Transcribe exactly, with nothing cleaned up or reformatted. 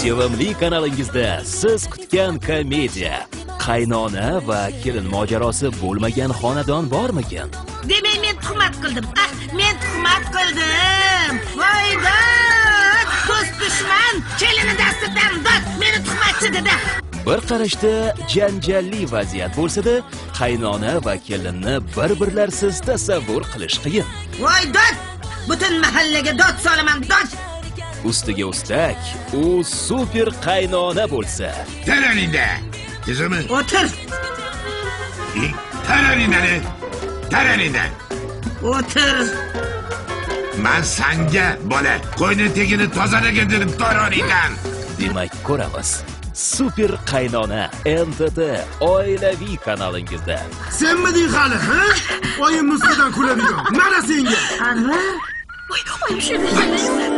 sevimli kanalingizda siz kutgan komediya qaynona va kelin mojarosi bo'lmagan xonadon bormikin? Demak, men tuhmat qildim. Ah, men tuhmat qildim. Voyda! Do'st dushman, kelini dastidan dod, meni tuhmatchi dedi. Bir qarashda janjalli vaziyat bo'lsa-da, qaynona va kelinni bir-birlarsiz tasavvur qilish qiyin. Voy dod! Butun mahallaga dod solaman, dod! Ustiga ustak, u super qaynona bo'lsa. Taraninda. Kızımı. Otur. Taraninda ne? Taraninda. Otur. Ben sanga bola qo'yni tegini tozalagan dedim taranindan. Demak, ko'ramiz. Super qaynona N T T oilaviy kanalingizda. Senmiding hali, ha? Oyim ustidan kuladigan. Mana senga. Anvar. Voy, voy, shuni.